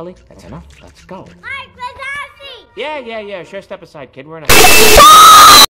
Sully, that's enough. Let's go. Mike, let's see. Yeah. Sure, step aside, kid. We're in a...